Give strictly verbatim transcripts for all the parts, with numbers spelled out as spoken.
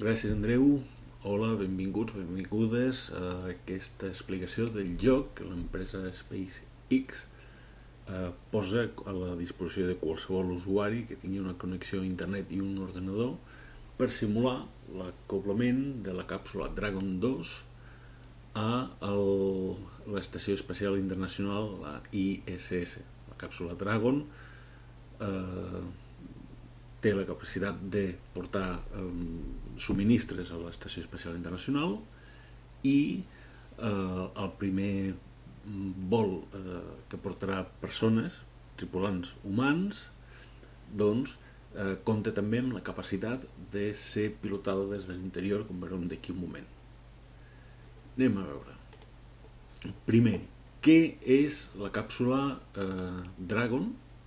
Gràcies, Andreu. Hola, benvinguts, benvingudes a aquesta explicació del joc que l'empresa SpaceX eh, posa a la disposició de qualsevol usuari que tingui una connexió a internet i un ordenador per simular l'acoblament de la càpsula Dragon dos a l'Estació Espacial Internacional, la I S S. La càpsula Dragon eh, té la capacitat de portar eh, subministres a l'Estació Espacial Internacional i eh, el primer vol eh, que portarà persones, tripulants humans, doncs eh, compta també amb la capacitat de ser pilotada des de l'interior, com veurem d'aquí un moment. Anem a veure. Primer, què és la càpsula eh, Dragon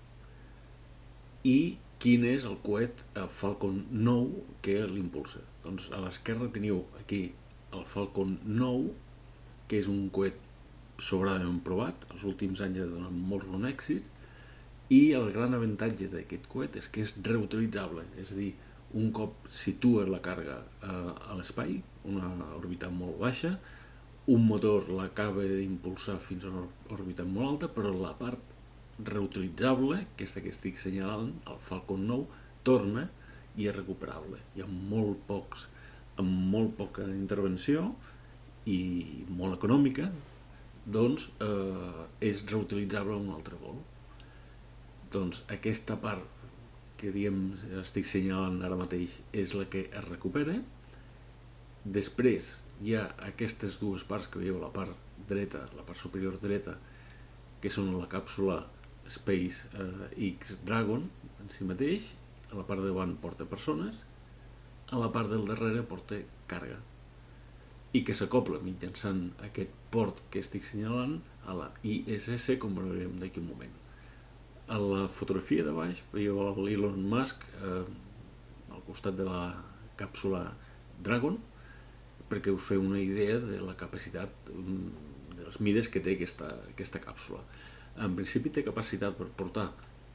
i quin és el coet Falcon nou que l'impulsa. Doncs a l'esquerra teniu aquí el Falcon nou, que és un coet sobradament provat, els últims anys ha donat molt bon èxit, i el gran avantatge d'aquest coet és que és reutilitzable, és a dir, un cop situa la càrrega a l'espai, una òrbita molt baixa, un motor l'acaba d'impulsar fins a una òrbita molt alta, però la part reutilitzable, aquesta que estic assenyalant, el Falcon nou, torna i és recuperable. I amb molt pocs, amb molt poca intervenció i molt econòmica, doncs eh, és reutilitzable a un altre vol. Doncs aquesta part que diem, estic assenyalant ara mateix, és la que es recupera. Després hi ha aquestes dues parts que veieu, la part dreta, la part superior dreta, que són la càpsula SpaceX Dragon en si mateix. A la part de davant porta persones, a la part del darrere porta càrrega, i que s'acopla mitjançant aquest port que estic assenyalant a la I S S, com veurem d'aquí un moment. A la fotografia de baix veieu l'Elon Musk eh, al costat de la càpsula Dragon, perquè us feu una idea de la capacitat, de les mides que té aquesta, aquesta càpsula. En principi té capacitat per portar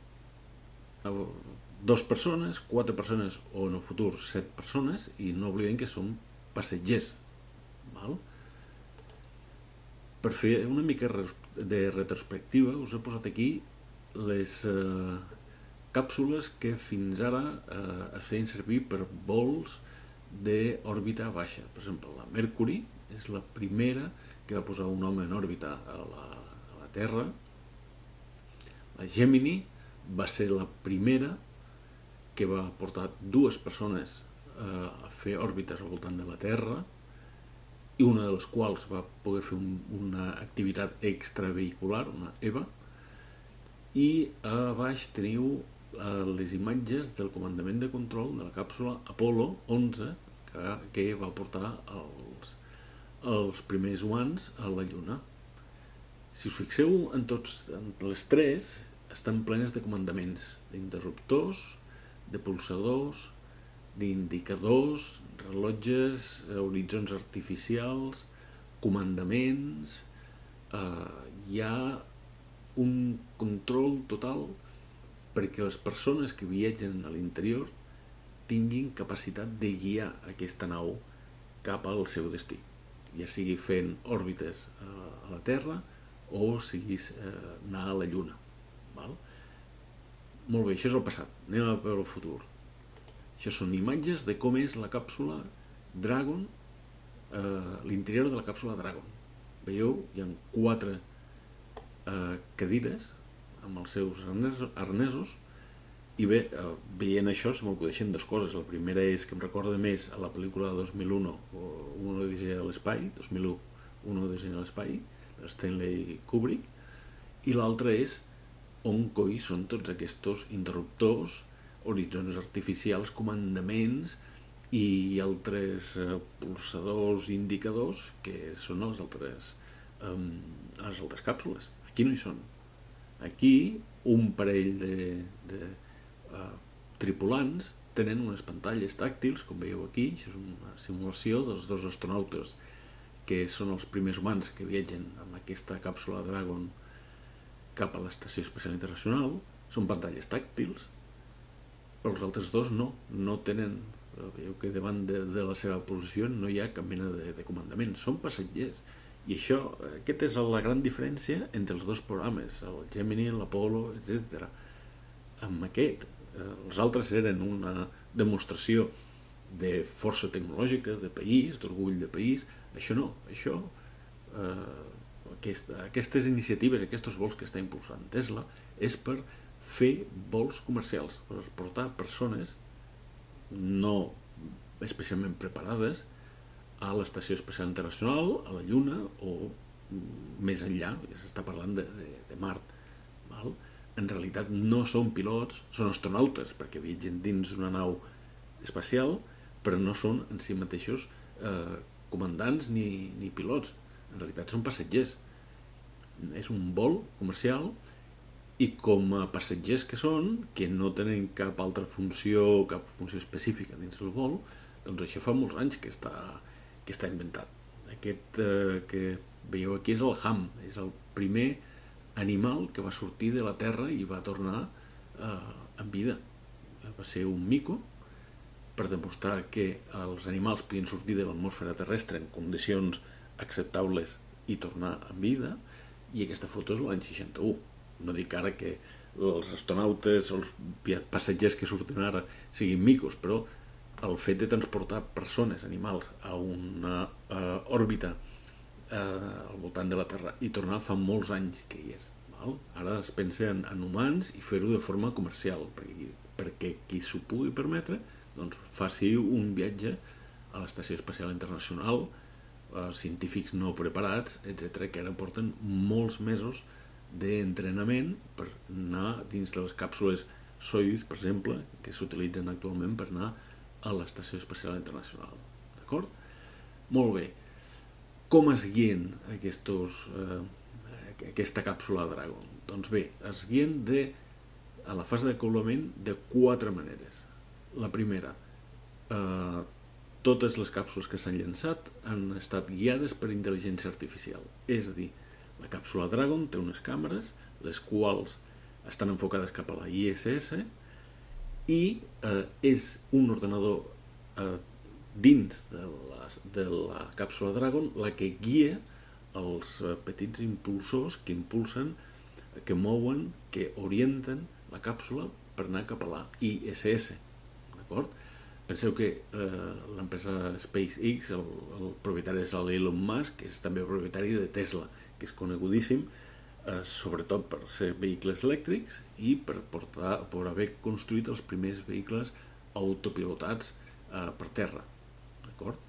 dues persones, quatre persones o en el futur set persones, i no oblidem que són passatgers. Val? Per fer una mica de retrospectiva us he posat aquí les eh, càpsules que fins ara eh, es feien servir per vols d'òrbita baixa. Per exemple, la Mercury és la primera que va posar un home en òrbita a la, a la Terra. La Gemini va ser la primera que va portar dues persones eh, a fer òrbites al voltant de la Terra, i una de les quals va poder fer un, una activitat extravehicular, una EVA. I a baix teniu eh, les imatges del comandament de control de la càpsula Apollo onze, que, que va portar els, els primers humans a la Lluna. Si us fixeu, en tots en les tres estan plenes de comandaments, d'interruptors, de pulsadors, d'indicadors, rellotges, horitzons artificials, comandaments. Eh, hi ha un control total perquè les persones que viatgen a l'interior tinguin capacitat de guiar aquesta nau cap al seu destí, ja sigui fent òrbites a la Terra o sigui eh, anar a la Lluna. Val? Molt bé, això és el passat. Anem a veure el futur. Això són imatges de com és la càpsula Dragon, eh, l'interior de la càpsula Dragon. Veieu? Hi ha quatre eh, cadires amb els seus arnesos, i bé, eh, veient això se m'acudeixen dues coses. La primera és que em recorda més a la pel·lícula dos mil u, Una odissea a l'espai, dos mil u, Una odissea a l'espai, de Stanley Kubrick, i l'altra és on coi són tots aquests interruptors, horitzons artificials, comandaments i altres eh, pulsadors i indicadors que són les altres, eh, les altres càpsules. Aquí no hi són. Aquí un parell de, de eh, tripulants tenen unes pantalles tàctils, com veieu aquí. Això és una simulació dels dos astronautes que són els primers humans que viatgen amb aquesta càpsula Dragon cap a l'Estació Espacial Internacional. Són pantalles tàctils, però els altres dos no, no tenen veieu que davant de, de la seva posició no hi ha cap mena de, de comandament, són passatgers. I això, aquesta és la gran diferència entre els dos programes, el Gemini, l'Apollo, etcètera. Amb aquest, eh, els altres eren una demostració de força tecnològica, de país, d'orgull de país. Això no, això, eh, aquesta, aquestes iniciatives, aquests vols que està impulsant Tesla, és per fer vols comercials, per portar persones no especialment preparades a l'Estació Espacial Internacional, a la Lluna o més enllà, s'està parlant de, de, de Mart. Val? En realitat no són pilots, són astronautes, perquè viatgen dins d'una nau espacial, però no són en si mateixos eh, comandants ni, ni pilots. En realitat són passatgers. És un vol comercial i com a passatgers que són, que no tenen cap altra funció, cap funció específica dins del vol, doncs això fa molts anys que està, que està inventat. Aquest eh, que veieu aquí és el Ham, és el primer animal que va sortir de la Terra i va tornar eh, en vida. Va ser un mico, per demostrar que els animals podien sortir de l'atmosfera terrestre en condicions acceptables i tornar en vida, i aquesta foto és l'any seixanta-u. No dic ara que els astronautes, els passatgers que surten ara siguin micos, però el fet de transportar persones, animals, a una uh, òrbita uh, al voltant de la Terra i tornar fa molts anys que hi és. Val? Ara es pensa en, en humans i fer-ho de forma comercial, perquè, perquè qui s'ho pugui permetre doncs faci un viatge a l'Estació Espacial Internacional, eh, científics no preparats, etcètera, que ara porten molts mesos d'entrenament per anar dins de les càpsules Soyuz, per exemple, que s'utilitzen actualment per anar a l'Estació Espacial Internacional. D'acord? Molt bé. Com es guien aquestos, eh, aquesta càpsula Dragon? Doncs bé, es guien de, a la fase d'acoblament de quatre maneres. La primera, eh, totes les càpsules que s'han llançat han estat guiades per intel·ligència artificial. És a dir, la càpsula Dragon té unes càmeres, les quals estan enfocades cap a la I S S, i eh, és un ordenador eh, dins de la, de la càpsula Dragon la que guia els eh, petits impulsors que impulsen, que mouen, que orienten la càpsula per anar cap a la I S S. D'acord? Penseu que eh, l'empresa SpaceX, el, el propietari és l'Elon Musk, que és també propietari de Tesla, que és conegudíssim eh, sobretot per ser vehicles elèctrics i per, portar, per haver construït els primers vehicles autopilotats eh, per terra. D'acord?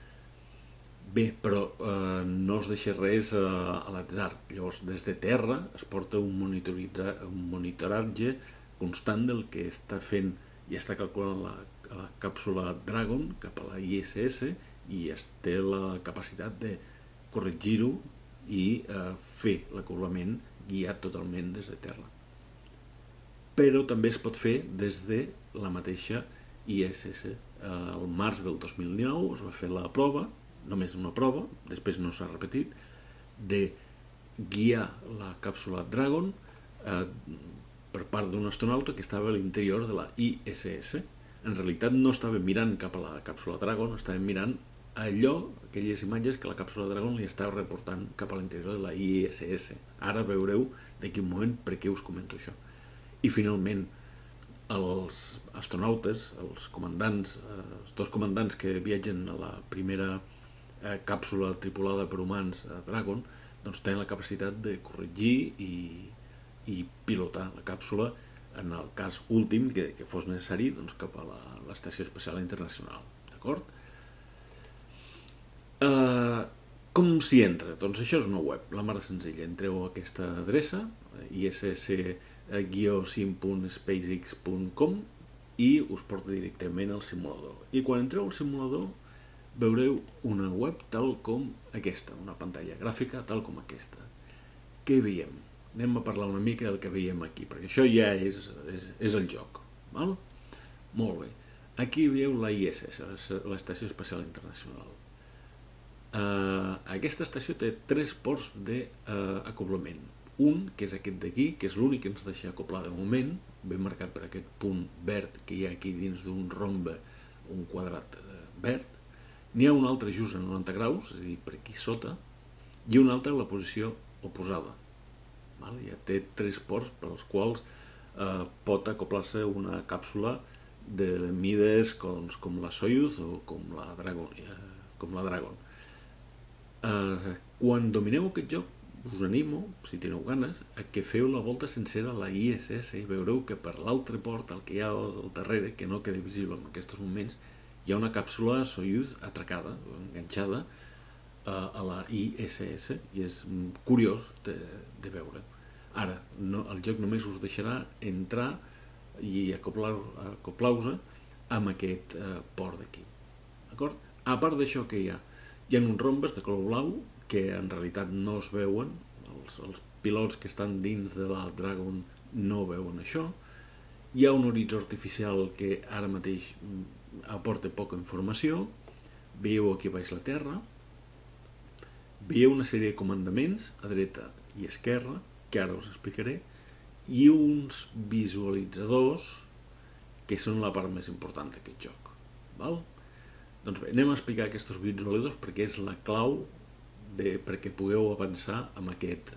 Bé, però eh, no es deixa res eh, a l'atzar. Llavors, des de terra es porta un, un monitoratge constant del que està fent i està calculant la, la càpsula Dragon cap a la I S S i es té la capacitat de corregir-ho i eh, fer l'acoblament guiat totalment des de terra. Però també es pot fer des de la mateixa I S S. Eh, el març del dos mil dinou es va fer la prova, només una prova, després no s'ha repetit, de guiar la càpsula Dragon eh, per part d'un astronauta que estava a l'interior de la I S S. En realitat no estava mirant cap a la càpsula Dragon, estava mirant allò, aquelles imatges que la càpsula Dragon li estava reportant cap a l'interior de la I S S. Ara veureu d'aquí un moment per què us comento això. I finalment, els astronautes, els comandants, els dos comandants que viatgen a la primera eh, càpsula tripulada per humans a Dragon, doncs tenen la capacitat de corregir i, i pilotar la càpsula en el cas últim que, que fos necessari doncs, cap a l'Estació Espacial Internacional. D'acord? Uh, com s'hi entra? Doncs això és una web, la mar senzilla. Entreu a aquesta adreça, i s s guió sim punt spacex punt com, i us porta directament al simulador. I quan entreu al simulador veureu una web tal com aquesta, una pantalla gràfica tal com aquesta. Què veiem? Anem a parlar una mica del que veiem aquí, perquè això ja és, és, és el joc. Val? Molt bé. Aquí veieu la I S S, l'Estació Espacial Internacional. Uh, aquesta estació té tres ports d'acoblament. Uh, Un, que és aquest d'aquí, que és l'únic que ens deixa acoblar de moment, ben marcat per aquest punt verd que hi ha aquí dins d'un rombe un quadrat verd, n'hi ha un altre just a noranta graus, és a dir, per aquí sota, i un altre a la posició oposada. Ja té tres ports per als quals pot acoplar-se una càpsula de mides com la Soyuz o com la Dragon. Quan domineu aquest joc, us animo, si teniu ganes, a que feu la volta sencera a la I S S i veureu que per l'altre port, el que hi ha al darrere, que no queda visible en aquests moments, hi ha una càpsula Soyuz atracada, enganxada a la I S S, i és curiós de veure. Ara, el joc només us deixarà entrar i acoplar-vos amb aquest port d'aquí. A part d'això que hi ha? Hi ha uns rombes de color blau que en realitat no es veuen, els pilots que estan dins de la Dragon no veuen això. Hi ha un horitzó artificial que ara mateix aporta poca informació. Veieu aquí baix la Terra. Veieu una sèrie de comandaments a dreta i esquerra, que ara us explicaré, i uns visualitzadors que són la part més important d'aquest joc. Doncs bé, anem a explicar aquests visualitzadors perquè és la clau perquè pugueu avançar amb aquest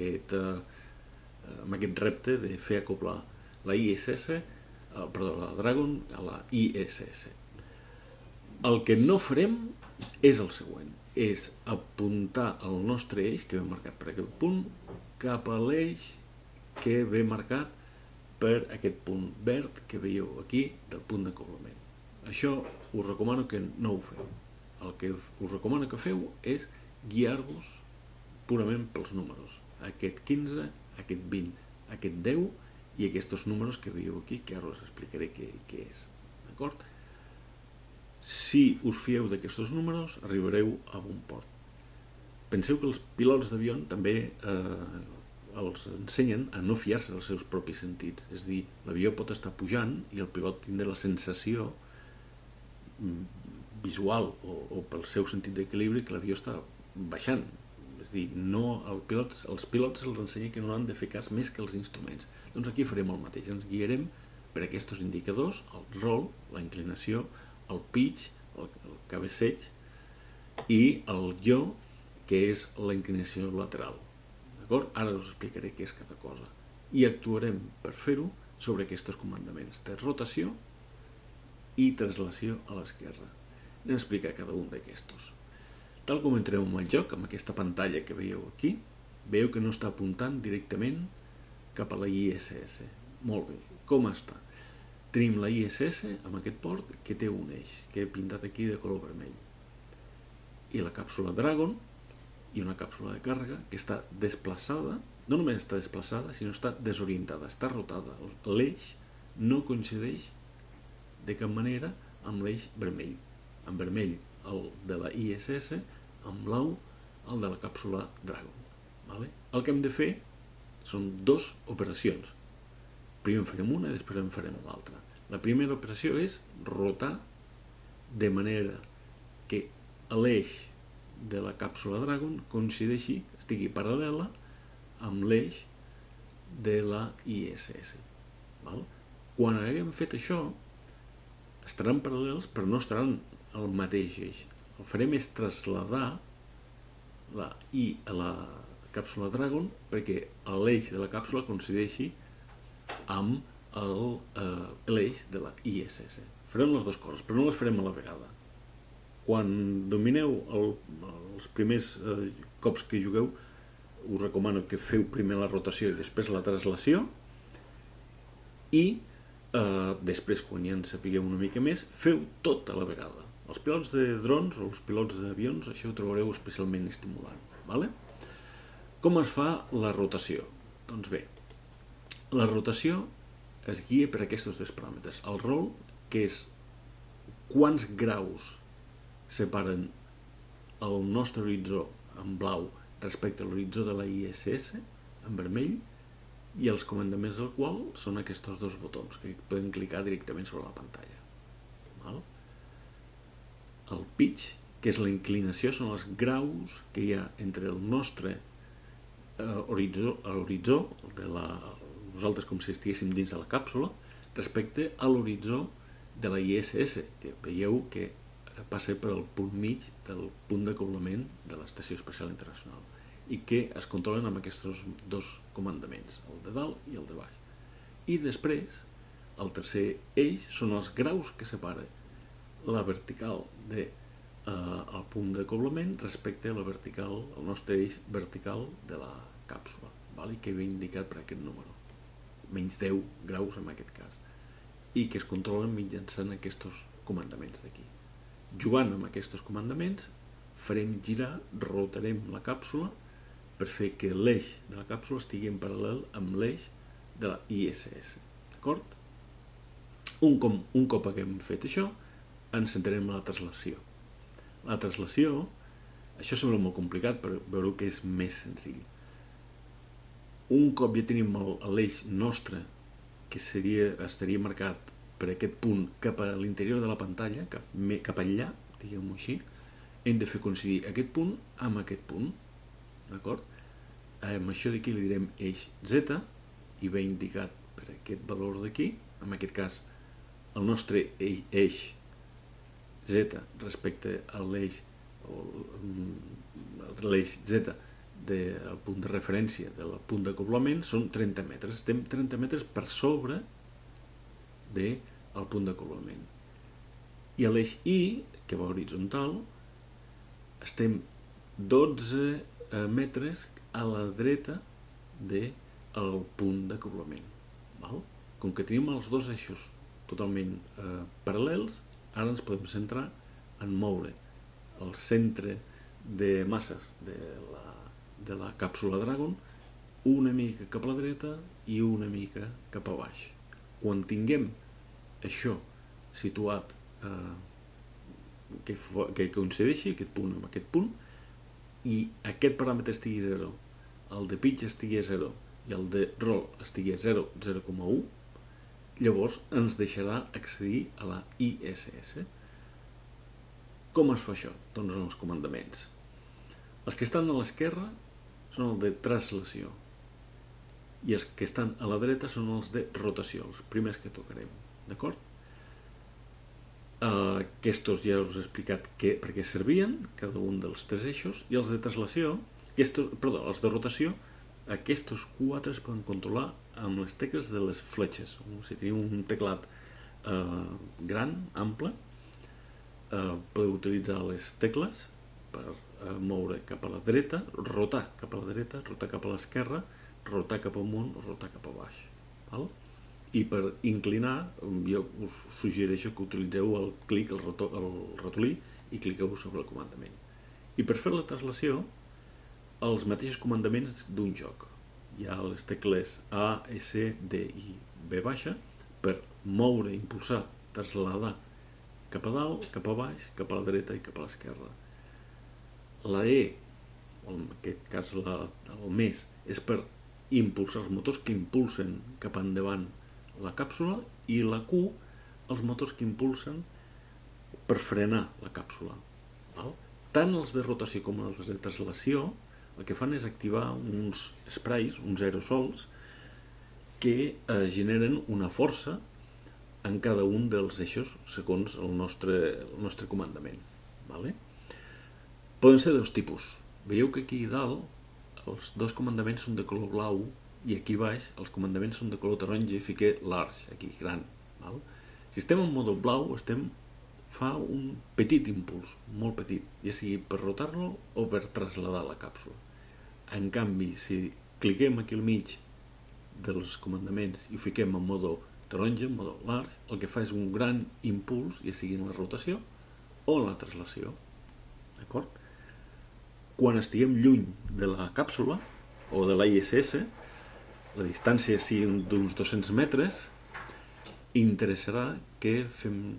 repte de fer acoplar la I S S, perdó, la Dragon a la I S S. El que no farem és el següent, és apuntar el nostre eix, que ve marcat per aquest punt, cap a l'eix que ve marcat per aquest punt verd que veieu aquí del punt d'acoblament. Això us recomano que no ho feu. El que us recomano que feu és guiar-vos purament pels números. Aquest quinze, aquest vint, aquest deu i aquests números que veieu aquí, que ara us explicaré què és. D'acord? Si us fieu d'aquests números, arribareu a bon port. Penseu que els pilots d'avió també els ensenyen a no fiar-se dels seus propis sentits. És a dir, l'avió pot estar pujant i el pilot tindrà la sensació visual o pel seu sentit d'equilibri que l'avió està baixant. És a dir, els pilots els ensenyen que no han de fer cas més que els instruments. Doncs aquí farem el mateix. Ens guiarem per aquests indicadors, el roll, la inclinació, el pitch, el cabeceig, i el yaw, que és la inclinació lateral. Ara us explicaré què és cada cosa. I actuarem per fer-ho sobre aquests comandaments de rotació i translació a l'esquerra. Anem a explicar cada un d'aquests. Tal com entreu en el joc, amb aquesta pantalla que veieu aquí, veieu que no està apuntant directament cap a la I S S. Molt bé, com està? Tenim la I S S amb aquest port que té un eix, que he pintat aquí de color vermell. I la càpsula Dragon i una càpsula de càrrega que està desplaçada, no només està desplaçada, sinó està desorientada, està rotada. L'eix no coincideix de cap manera amb l'eix vermell. En vermell el de la I S S, en blau el de la càpsula Dragon. El que hem de fer són dues operacions. Primer en farem una i després en farem l'altra. La primera operació és rotar de manera que l'eix de la càpsula Dragon coincideixi, estigui paral·lela amb l'eix de la I S S. Quan haguem fet això, estaran paral·lels però no estaran al mateix eix. El que farem és traslladar la I a la càpsula Dragon perquè l'eix de la càpsula coincideixi amb l'eix de la I S S. Farem les dues coses, però no les farem a la vegada. Quan domineu els primers cops que jugueu, us recomano que feu primer la rotació i després la translació, i després, quan ja en sapigueu una mica més, feu tot a la vegada. Els pilots de drons o els pilots d'avions, això ho trobareu especialment estimulant. Com es fa la rotació? Doncs bé, la rotació es guia per aquests dos paràmetres. El roll, que és quants graus separen el nostre horitzó en blau respecte a l'horitzó de la I S S, en vermell, i els comandaments del qual són aquests dos botons que podem clicar directament sobre la pantalla. El pitch, que és la inclinació, són els graus que hi ha entre el nostre horitzó, nosaltres com si estiguéssim dins de la càpsula, respecte a l'horitzó de la I S S, que veieu que passa per al punt mig del punt d'acoblament de l'Estació Espacial Internacional i que es controlen amb aquests dos comandaments, el de dalt i el de baix. I després, el tercer eix són els graus que separa la vertical del eh, punt d'acoblament respecte a la vertical, el nostre eix vertical de la càpsula, val? I que ve indicat per aquest número, menys deu graus en aquest cas, i que es controlen mitjançant aquests comandaments d'aquí. Jugant amb aquests comandaments, farem girar, rotarem la càpsula per fer que l'eix de la càpsula estigui en paral·lel amb l'eix de la I S S. D'acord? Un, com, un cop haguem fet això, ens centrarem en la translació. La translació, això sembla molt complicat, però veureu que és més senzill. Un cop ja tenim l'eix nostre, que seria, estaria marcat per aquest punt cap a l'interior de la pantalla, cap, cap allà, diguem-ho així, hem de fer coincidir aquest punt amb aquest punt. D'acord? Amb això d'aquí li direm eix Z i ve indicat per aquest valor d'aquí, en aquest cas el nostre eix Z respecte a l'eix l'eix Z del punt de referència del punt d'acoblament són trenta metres. Estem trenta metres per sobre del punt d'acoblament. I a l'eix Y, que va horitzontal, estem dotze metres a la dreta del punt d'acoblament. Com que tenim els dos eixos totalment eh, paral·lels, ara ens podem centrar en moure el centre de masses de la, de la càpsula Dragon una mica cap a la dreta i una mica cap a baix. Quan tinguem això situat eh, que, que coincideixi aquest punt amb aquest punt i aquest paràmetre estigui zero, el de pitch estigui a zero i el de roll estigui a zero, zero coma u, llavors ens deixarà accedir a la I S S. Com es fa això? Doncs en els comandaments. Els que estan a l'esquerra són els de translació i els que estan a la dreta són els de rotació, els primers que tocarem. D'acord? Uh, aquests ja us he explicat que, per què servien, cada un dels tres eixos, i els de translació, aquestos, perdó, els de rotació, aquests quatre es poden controlar amb les tecles de les fletxes. Si teniu un teclat uh, gran, ample, uh, podeu utilitzar les tecles per uh, moure cap a la dreta, rotar cap a la dreta, rotar cap a l'esquerra, rotar cap amunt o rotar cap a baix. Val? I per inclinar, jo us suggereixo que utilitzeu el clic, el, el ratolí, i cliqueu sobre el comandament. I per fer la translació, els mateixos comandaments d'un joc. Hi ha les tecles A, S, D i B baixa per moure, impulsar, trasladar cap a dalt, cap a baix, cap a la dreta i cap a l'esquerra. La E, en aquest cas la, el més, és per impulsar els motors que impulsen cap endavant la càpsula, i la Q, els motors que impulsen per frenar la càpsula. Val? Tant els de rotació com els de translació el que fan és activar uns sprays, uns aerosols, que eh, generen una força en cada un dels eixos segons el nostre, el nostre comandament. Vale? Poden ser dos tipus. Veieu que aquí dalt els dos comandaments són de color blau i aquí baix els comandaments són de color taronja i fiqué large, aquí, gran. Val? Si estem en modo blau, estem, fa un petit impuls, molt petit, ja sigui per rotar-lo o per trasladar la càpsula. En canvi, si cliquem aquí al mig dels comandaments i ho fiquem en modo taronja, en modo large, el que fa és un gran impuls, ja sigui en la rotació o en la translació. D'acord? Quan estiguem lluny de la càpsula o de la I S S, la distància sigui d'uns dos-cents metres, interessarà que fem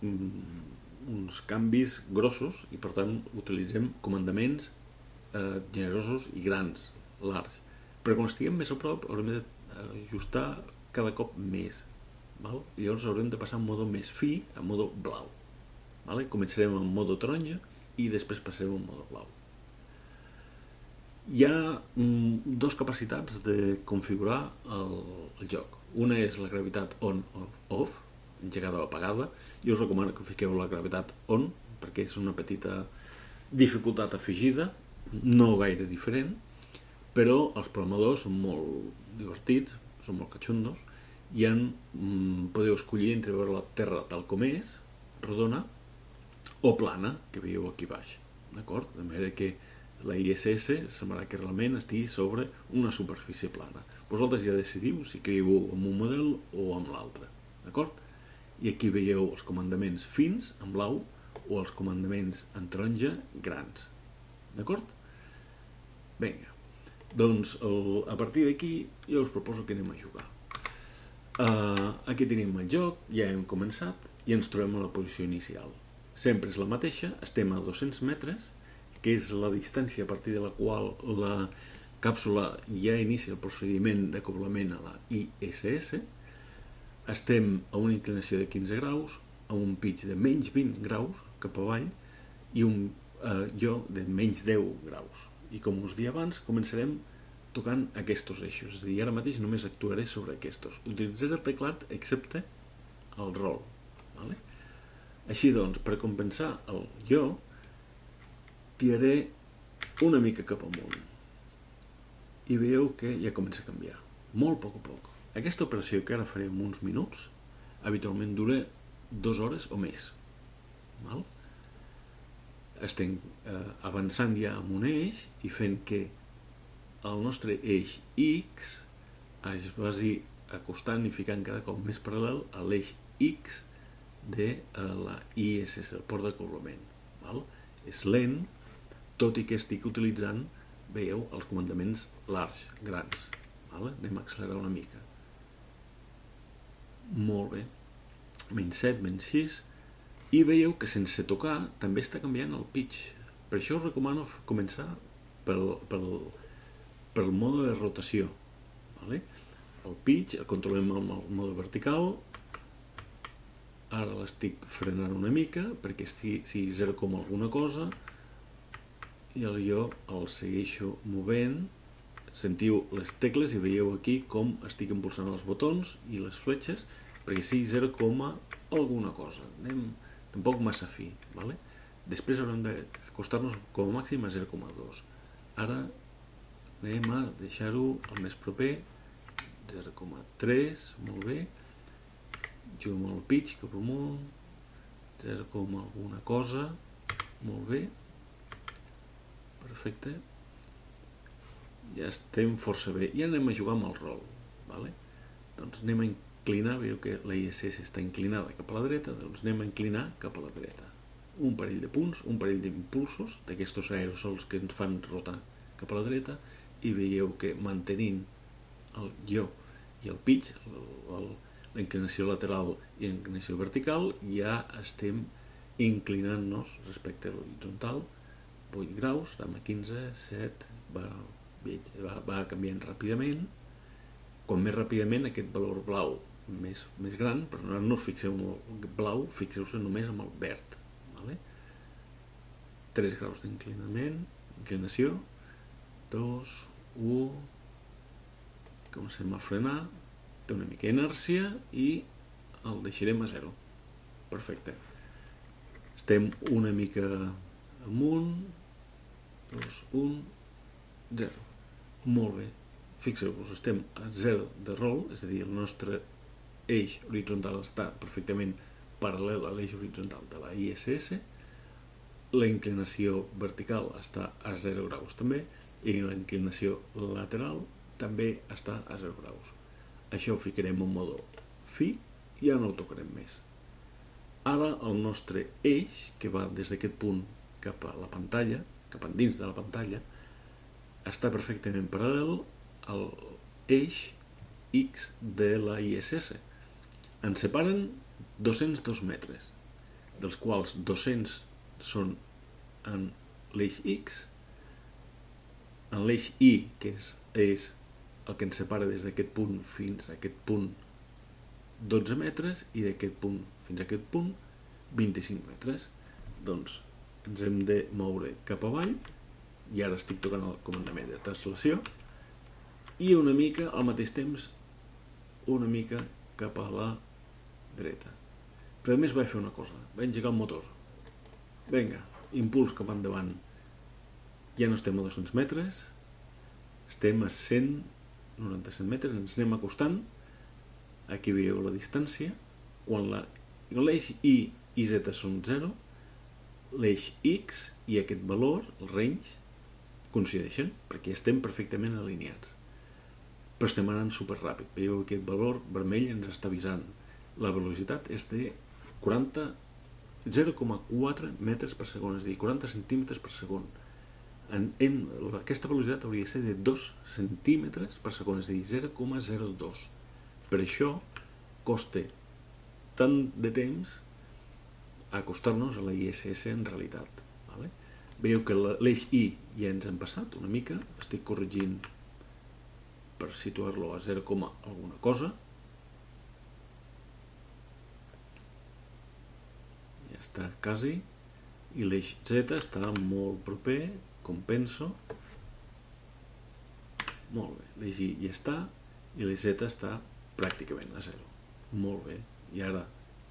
uns canvis grossos i per tant utilitzem comandaments eh, generosos i grans, large. Però quan estiguem més a prop haurem d'ajustar cada cop més. Val? I llavors haurem de passar en modo més fi a modo blau. Val? Començarem en modo taronja i després passarem en modo blau. Hi ha mm, dos capacitats de configurar el, el joc. Una és la gravitat on o off, engegada o apagada. Jo us recomano que fiqueu la gravetat on, perquè és una petita dificultat afegida, no gaire diferent, però els programadors són molt divertits, són molt catxondos, i en, podeu escollir entre veure la Terra tal com és, rodona, o plana, que veieu aquí baix, d'acord? De manera que la I S S semblarà que realment estigui sobre una superfície plana. Vosaltres ja decidiu si creieu amb un model o amb l'altre, d'acord? I aquí veieu els comandaments fins, en blau, o els comandaments en taronja, grans, d'acord? Vinga, doncs el, a partir d'aquí jo us proposo que anem a jugar. Uh, aquí tenim el joc, ja hem començat i ens trobem a la posició inicial. Sempre és la mateixa, estem a dos-cents metres, que és la distància a partir de la qual la càpsula ja inicia el procediment d'acoblament a la I S S. Estem a una inclinació de quinze graus, a un pitch de menys vint graus cap avall i un eh, jo de menys deu graus. I com us dia abans, començarem tocant aquests eixos. És a dir, ara mateix només actuaré sobre aquests. Utilitzaré el teclat excepte el rol. Vale? Així doncs, per compensar el jo, tiraré una mica cap amunt. I veieu que ja comença a canviar. Molt a poc a poc. Aquesta operació que ara faré en uns minuts, habitualment dura dues hores o més. Val? Estem eh, avançant ja amb un eix i fent que el nostre eix X es vagi acostant i ficant cada cop més paral·lel a l'eix X de eh, la I S S, el port d'acoblament. És lent, tot i que estic utilitzant, veieu, els comandaments large, grans. Val? Anem a accelerar una mica. Molt bé. Menys set, menys sis. I veieu que sense tocar també està canviant el pitch. Per això us recomano començar pel, pel, pel mode de rotació. Vale? El pitch el controlem amb el mode vertical. Ara l'estic frenant una mica perquè sigui zero com alguna cosa i jo el segueixo movent. Sentiu les tecles i veieu aquí com estic impulsant els botons i les fletxes perquè sigui zero, alguna cosa. Anem tampoc massa fi. Vale? Després haurem d'acostar-nos com a màxim a zero coma dos. Ara anem a deixar-ho el més proper, zero coma tres, molt bé. Jugo amb el pitch cap amunt, zero, alguna cosa, molt bé. Perfecte. Ja estem força bé. I anem a jugar amb el rol. Vale? Doncs anem a inclinar, veieu que la I S S està inclinada cap a la dreta, doncs anem a inclinar cap a la dreta. Un parell de punts, un parell d'impulsos, d'aquests aerosols que ens fan rotar cap a la dreta, i veieu que mantenint el jo i el pitch, la inclinació lateral i la inclinació vertical, ja estem inclinant-nos respecte a l'horitzontal, vuit graus, estem a quinze, set, va, va, va canviant ràpidament. Com més ràpidament aquest valor blau més, més gran, però no, no us fixeu en el blau, fixeu-se només en el verd. Vale? tres graus d'inclinament, inclinació, dos, u, comencem a frenar, té una mica d'inèrcia i el deixarem a zero. Perfecte. Estem una mica amunt, dos, un, zero. Molt bé. Fixeu-vos, estem a zero de roll, és a dir, el nostre eix horitzontal està perfectament paral·lel a l'eix horitzontal de la I S S, la inclinació vertical està a zero graus també, i la inclinació lateral també està a zero graus. Això ho ficarem en modo fi i ja no ho tocarem més. Ara el nostre eix, que va des d'aquest punt cap a la pantalla, cap endins de la pantalla, està perfectament paral·lel a l'eix X de la I S S. Ens separen dos-cents dos metres, dels quals dos-cents són en l'eix X, en l'eix Y, que és, és el que ens separa des d'aquest punt fins a aquest punt, dotze metres, i d'aquest punt fins a aquest punt, vint-i-cinc metres. Doncs ens hem de moure cap avall, i ara estic tocant el comandament de translació, i una mica, al mateix temps, una mica cap a la dreta. Però a més vaig fer una cosa, vaig engegar el motor. Vinga, impuls cap endavant. Ja no estem a dos-cents metres, estem a cent noranta-set metres, ens anem acostant. Aquí veieu la distància. Quan l'eix Y i Z són zero, l'eix X i aquest valor, el range, coincideixen, perquè estem perfectament alineats. Però estem anant superràpid. Veieu que aquest valor vermell ens està avisant. La velocitat és de zero coma quatre metres per segon, és a dir, quaranta centímetres per segon. En, en, aquesta velocitat hauria de ser de dos centímetres per segon, és a dir, zero coma zero dos. Per això costa tant de temps acostar-nos a la I S S en realitat. Vale? Veieu que l'eix Y ja ens hem passat una mica, estic corregint per situar-lo a zero, alguna cosa. Ja està quasi. I l'eix Z està molt proper, com penso. Molt bé, l'eix Y ja està i l'eix Z està pràcticament a zero. Molt bé. I ara,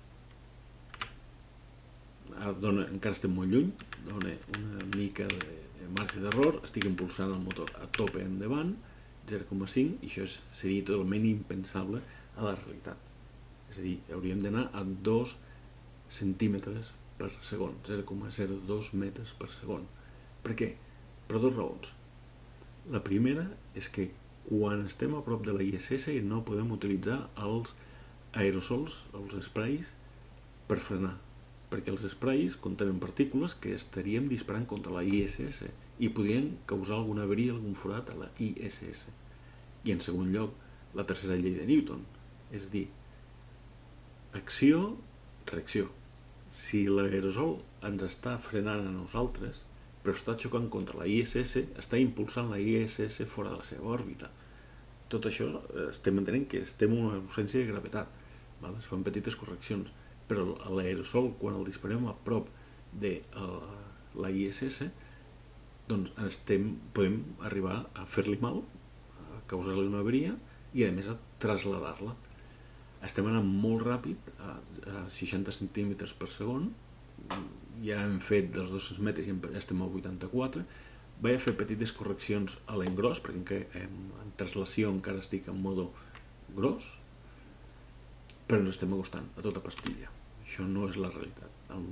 ara dona, encara estem molt lluny, dona una mica de, de marge d'error, estic impulsant el motor a tope endavant, zero coma cinc, i això és, seria totalment impensable a la realitat. És a dir, hauríem d'anar a dos centímetres per segon, zero coma zero dos metres per segon. Per què? Per dues raons. La primera és que quan estem a prop de la I S S no podem utilitzar els aerosols, els sprays, per frenar, perquè els sprays contenen partícules que estaríem disparant contra la I S S i podrien causar alguna avaria, algun forat a la I S S. I en segon lloc, la tercera llei de Newton, és a dir, acció, reacció. Si l'aerosol ens està frenant a nosaltres, però està xocant contra la I S S, està impulsant la I S S fora de la seva òrbita. Tot això estem entenent que estem en una ausència de gravetat. Es fan petites correccions, però l'aerosol, quan el disparem a prop de la I S S, doncs podem arribar a fer-li mal, a causar-li una avaria i a més a traslladar-la. Estem anant molt ràpid, a seixanta centímetres per segon, ja hem fet dels dos-cents metres i ja estem a vuitanta-quatre. Vaig a fer petites correccions a l'engròs, perquè en translació encara estic en modo gros, però ens estem acostant a tota pastilla. Això no és la realitat.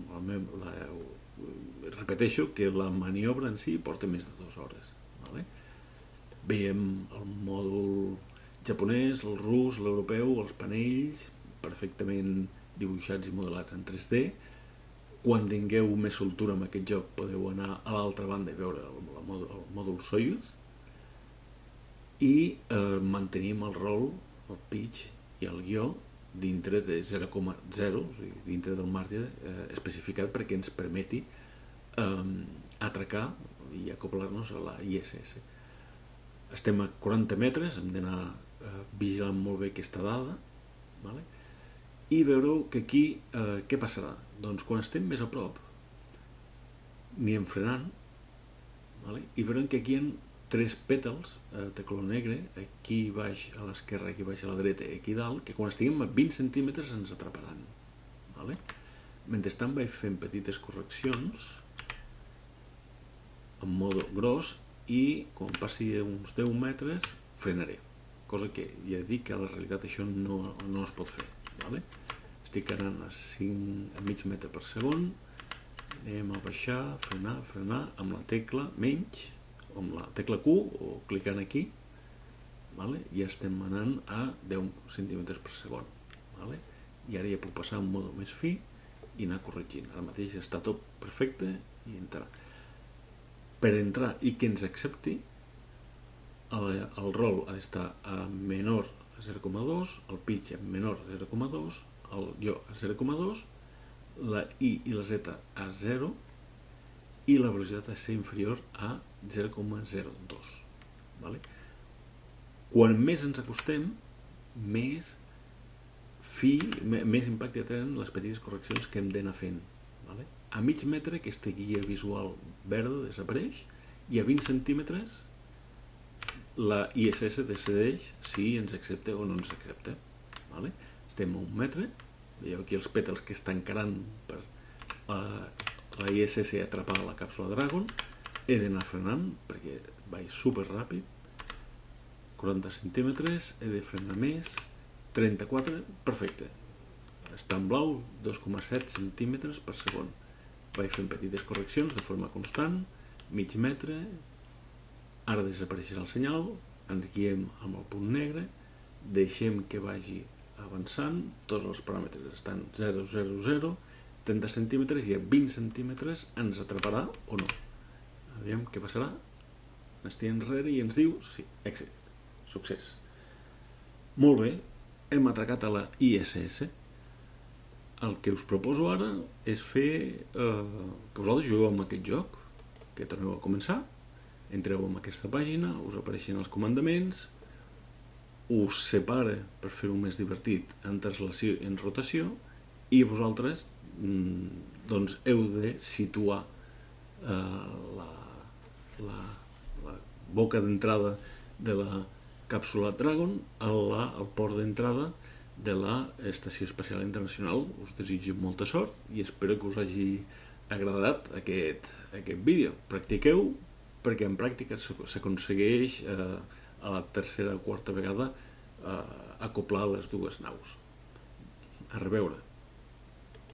Repeteixo que la maniobra en si porta més de dues hores. Veiem el mòdul japonès, el rus, l'europeu, els panells perfectament dibuixats i modelats en tres D. Quan tingueu més soltura amb aquest joc podeu anar a l'altra banda i veure el mòdul Soyuz i mantenim el rol, el pitch i el guió dintre de zero coma zero, o sigui, dintre del marge especificat perquè ens permeti atracar i acoplar-nos a la I S S. Estem a quaranta metres, hem d'anar vigilant molt bé aquesta dada, i veureu que aquí què passarà? Doncs quan estem més a prop anirem frenant i veurem que aquí hi ha tres pètals de color negre, aquí baix a l'esquerra, aquí baix a la dreta i aquí dalt, que quan estiguem a vint centímetres ens atraparan. Mentrestant vaig fent petites correccions en mode gros i quan passi uns deu metres frenaré, cosa que ja dic que a la realitat això no es pot fer. Estic anant a mig metre per segon, anem a baixar, frenar, frenar amb la tecla menys, amb la tecla Q o clicant aquí, ja estem anant a deu centímetres per segon. I ara ja puc passar en mode més fi i anar corregint. Ara mateix està tot perfecte i entrar. Per entrar i que ens accepti, el rol ha d'estar a menor a zero coma dos, el pitch a menor a zero coma dos, el guió a zero coma dos, la I i la Z a zero i la velocitat ha de ser inferior a zero coma zero dos. Quan més ens acostem, més fi, més impacte tenen les petites correccions que hem d'anar fent. A mig metre aquesta guia visual verda desapareix i a vint centímetres la I S S decideix si ens accepta o no ens accepta. Estem a un metre, veieu aquí els pètals que està encarant per la, la I S S atrapar la càpsula Dragon. He d'anar frenant perquè vaig super ràpid, quaranta centímetres, he de frenar més, trenta-quatre, perfecte, està en blau, dos coma set centímetres per segon. Vaig fent petites correccions de forma constant, mig metre, ara desapareixerà el senyal, ens guiem amb el punt negre, deixem que vagi avançant, tots els paràmetres estan zero, zero, zero, trenta centímetres i a vint centímetres ens atraparà o no. Aviam què passarà. Ens tira enrere i ens diu, sí, èxit, succés. Molt bé, hem atracat a la I S S. El que us proposo ara és fer eh, que vosaltres jugueu amb aquest joc, que torneu a començar, entreu en aquesta pàgina, us apareixen els comandaments, us separa, per fer-ho més divertit, en translació i en rotació, i vosaltres doncs heu de situar eh, la, la, la boca d'entrada de la càpsula Dragon a la, al port d'entrada de l'Estació Espacial Internacional. Us desitjo molta sort i espero que us hagi agradat aquest, aquest vídeo. Practiqueu, perquè en pràctica s'aconsegueix eh, a la tercera o quarta vegada eh, acoplar les dues naus. A reveure.